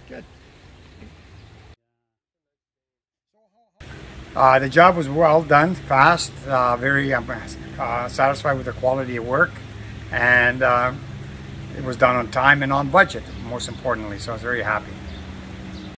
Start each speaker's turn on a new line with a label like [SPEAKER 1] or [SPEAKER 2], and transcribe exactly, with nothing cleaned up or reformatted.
[SPEAKER 1] Good. Uh, the job was well done, fast, uh, very um, uh, satisfied with the quality of work, and uh, it was done on time and on budget, most importantly, so I was very happy.